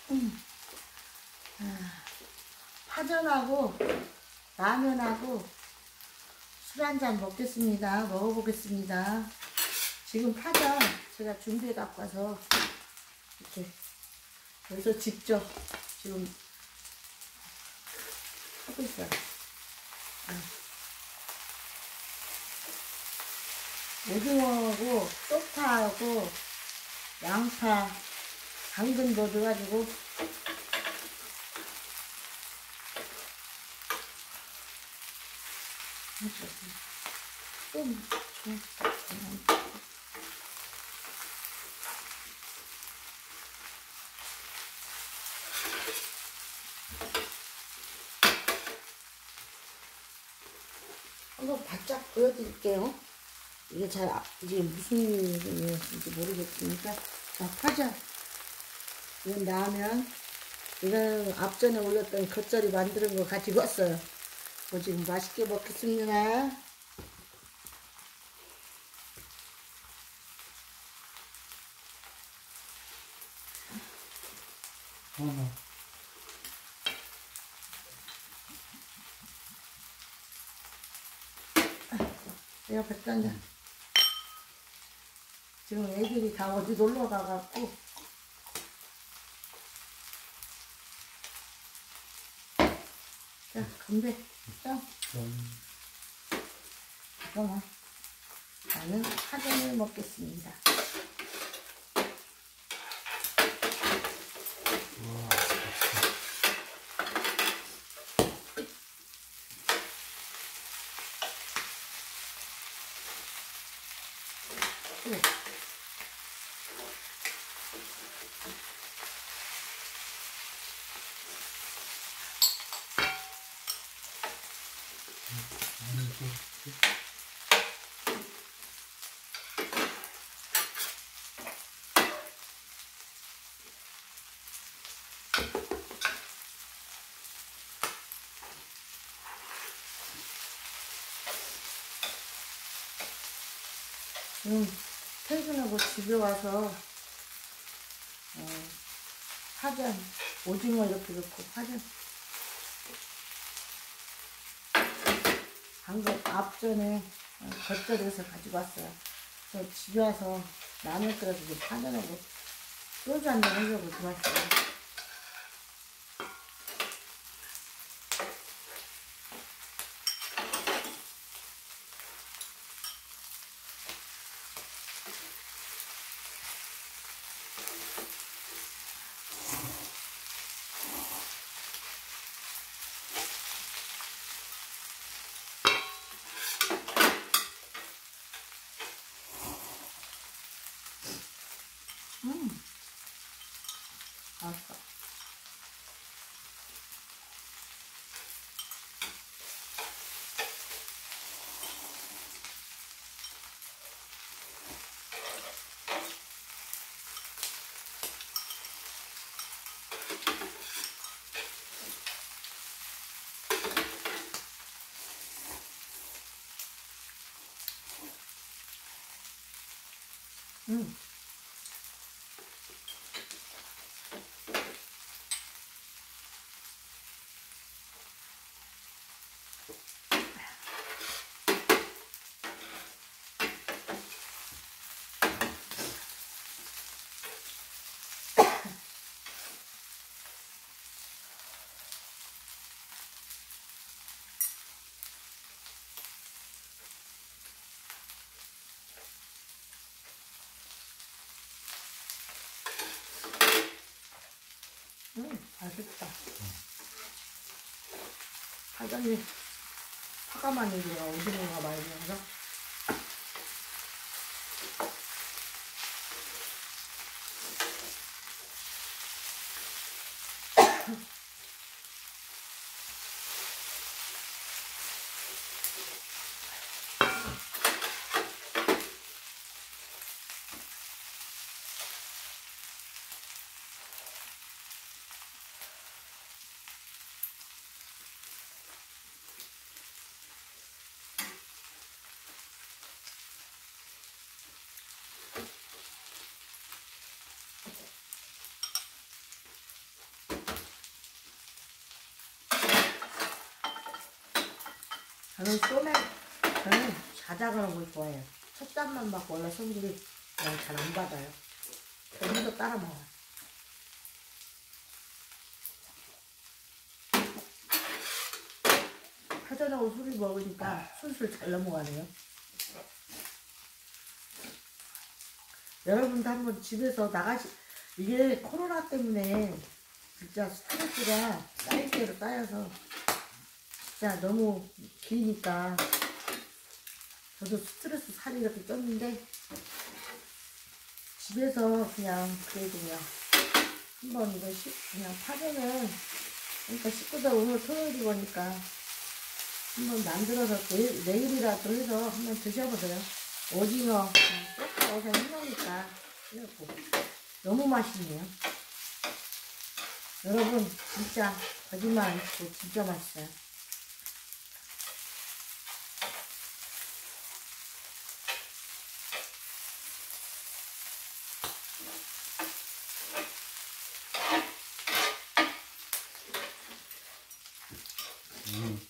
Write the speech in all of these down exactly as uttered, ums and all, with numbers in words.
음. 아, 파전하고 라면하고 술 한잔 먹겠습니다. 먹어보겠습니다. 지금 파전 제가 준비해 갖고 와서 이렇게 여기서 직접 지금 하고 있어요. 오징어하고 쪽파하고 양파 당근 넣어가지고 좀 한번 바짝 보여드릴게요. 이게 잘 이게 무슨 일인지 모르겠으니까. 자, 파전 이건 라면, 이건 앞전에 올렸던 겉절이 만드는 거 가지고 왔어요. 뭐 지금 맛있게 먹겠습니다. 어머. 내가 백단장 지금 애들이 다 어디 놀러 가갖고 자, 건배. 자, 음. 잠깐만. 나는 파전을 먹겠습니다. 우와. 네. 음, 퇴근하고 집에 와서 어, 파전, 오징어 이렇게 넣고 파전 방금 앞전에 겉절이해서 가지고 왔어요. 그래서 집에 와서 라면 끓여서 이제 파전하고 소주 한잔 하려고 들어왔어요. 음, 맛있어. 음. 음, 맛있다. 파전이 파가 많이 들어가, 오징어가 많이 들어가서. 저는 소맥, 저는 자작으로 물 좋아해요. 첫 잔만 받고 원래 손질이 그냥 잘 안 받아요. 저희도 따라 먹어요. 사전하고 술을 먹으니까 술술 잘 넘어가네요. 여러분도 한번 집에서 나가시, 이게 코로나 때문에 진짜 스트레스가 쌓일 대로 쌓여서 진짜 너무 기니까 저도 스트레스 살이 이렇게 쪘는데 집에서 그냥 그래도 그냥 한번 이거 식 그냥 파전을 그러니까 식구들 오늘 토요일이 보니까 한번 만들어서 내일, 내일이라도 해서 한번 드셔보세요. 오징어 어서 해놓으니까 그래갖고 너무 맛있네요. 여러분 진짜 거짓말 안 치고 진짜 맛있어요. 음.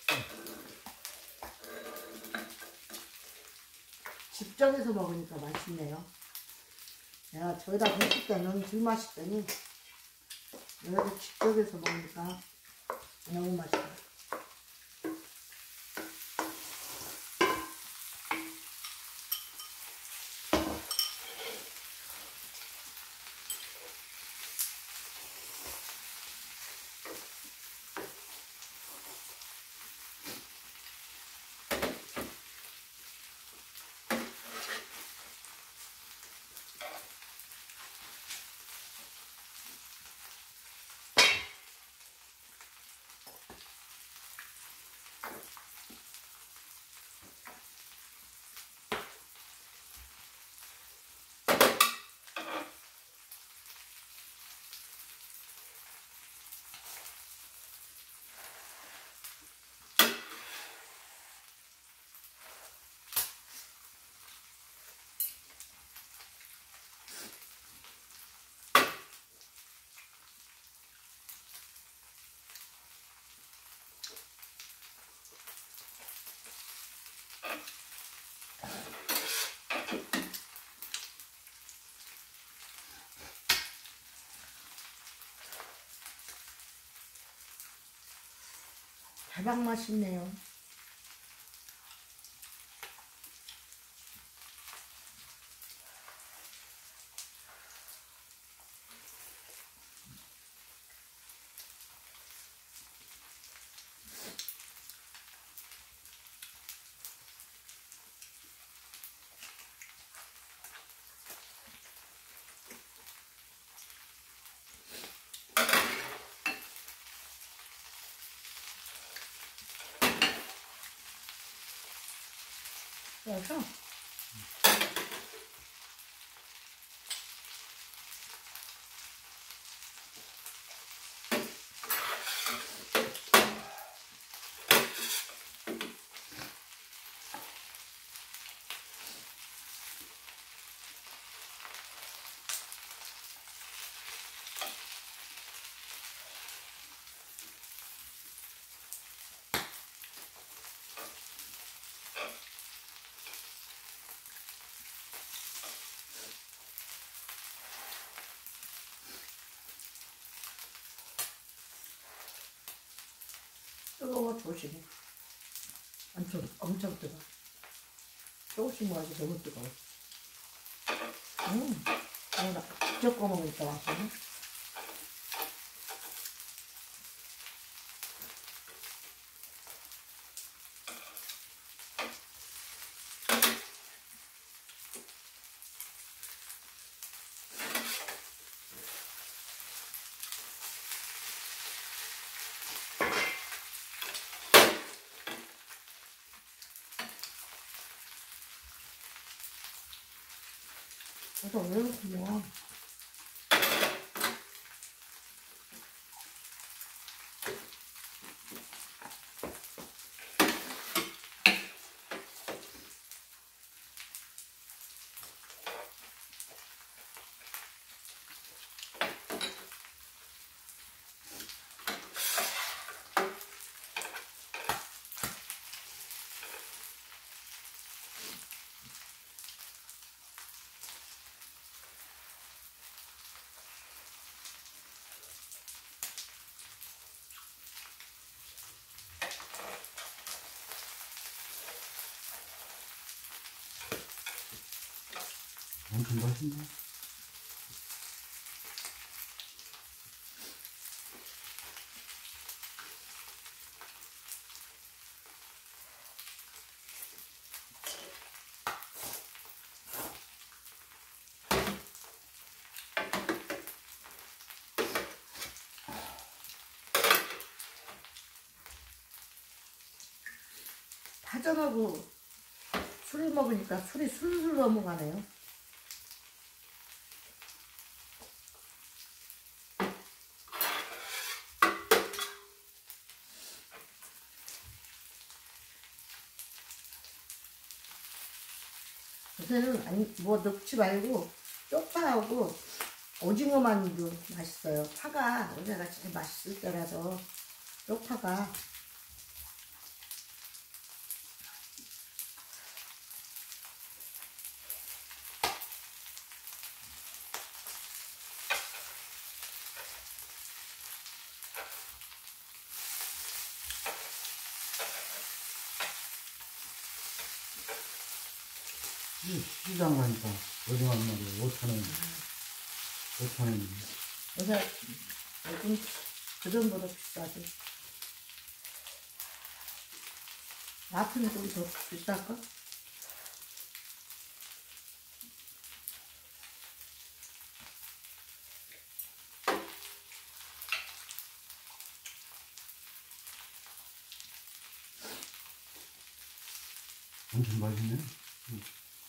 직접해서 먹으니까 맛있네요. 내가 저기다 했을 때는 덜 맛있더니 여기다 직접해서 먹으니까 너무 맛있어요. 대박 맛있네요. 그래서 뜨거워 조심해. 엄청 엄청 뜨거워. 조금씩 먹어야지 너무 뜨거워. 음, 이거 직접 꺼 먹으니까 맛있네. 그래서 왜 이렇게 먹어? 엄청 맛있네. 파전하고 술을 먹으니까 술이 술술 넘어가네요. 요새는 아니, 뭐 넣지 말고 쪽파하고 오징어만도 맛있어요. 파가 요새가 제일 맛있을 때라서 쪽파가. 이 시장 가니까 오징어 한 마리 오천 원. 오천 원. 요새 요즘 그전보다 비싸지. 마트는 좀 더 비쌀까? 엄청 맛있네. 응.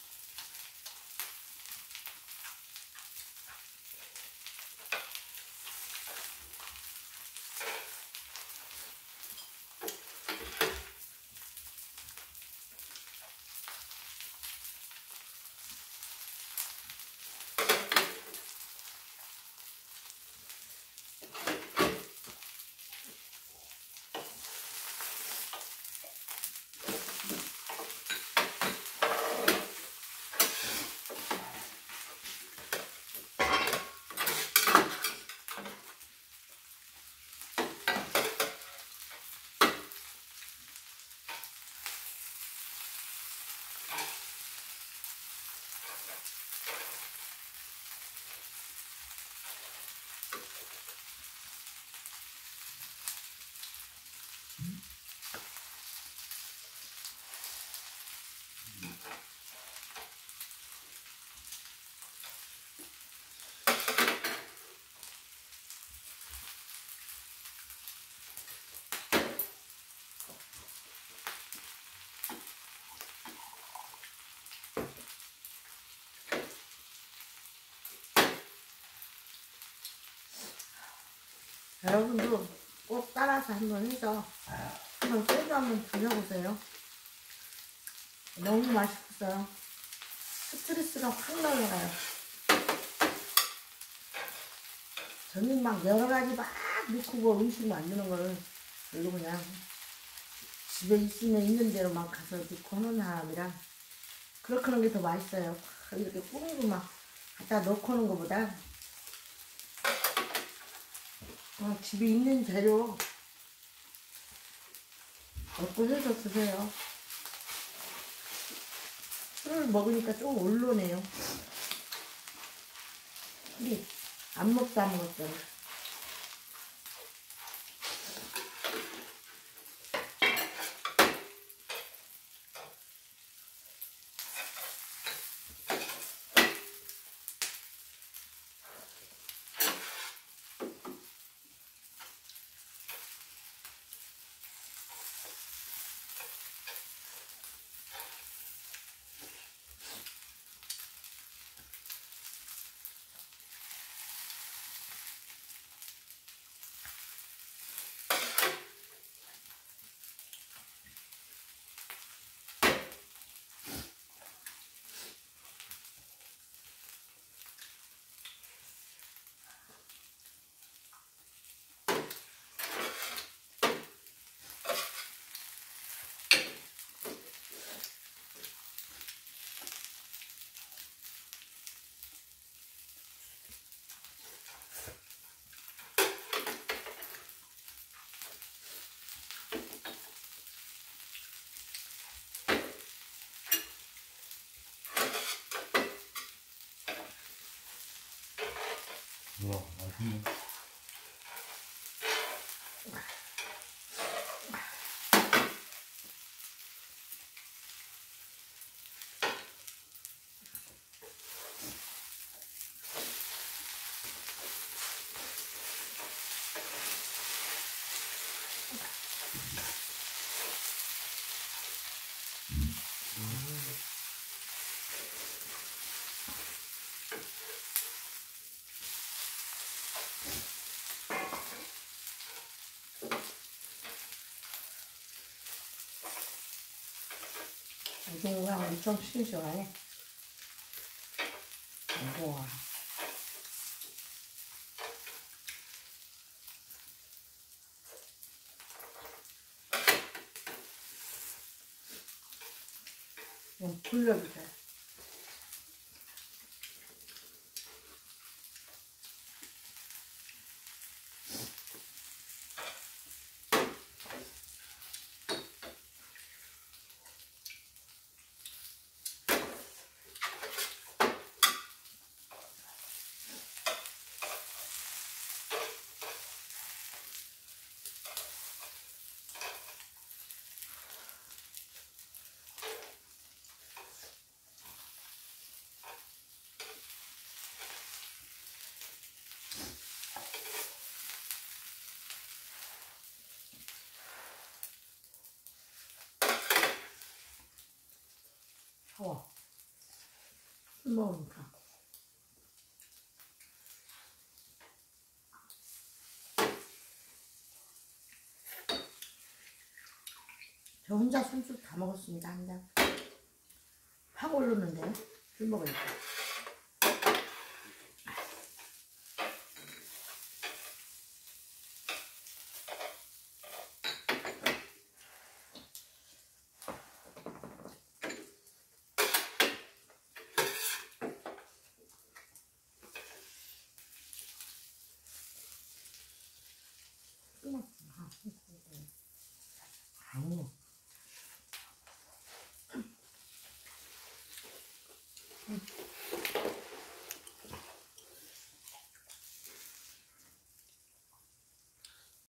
여러분도 꼭 따라서 한번 해서 한번 소주 한번 드셔보세요. 너무 맛있어요. 스트레스가 확 날아가요. 저는 막 여러 가지 막 넣고 뭐 음식 만드는 거를 별로 그냥 집에 있으면 있는 대로 막 가서 넣고 하는 사람이라 그렇게 하는 게 더 맛있어요. 이렇게 꾸미고 막 갖다 넣고 하는 것보다 어, 집에 있는 재료 얻고 해서 드세요. 술을 먹으니까 좀 올로네요. 근데 안 먹다 먹었잖아. 우와, 맛있네. 우동이가 엄청 싱싱하네. 우와. 좀 불려주세요. 샤워. 술 먹으니까. 저 혼자 술술 다 먹었습니다, 한 잔. 팍 오르는데, 술 먹으니까.